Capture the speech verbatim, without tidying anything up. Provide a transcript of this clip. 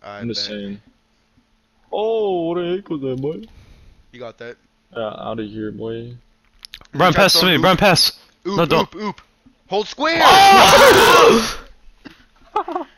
I I'm just bet. saying. Oh, what a heck was that, boy? You got that. Yeah, out of here, boy. Run Try past throwing me, oop. run past. Oop, No, don't. oop, oop. Hold square! Oh!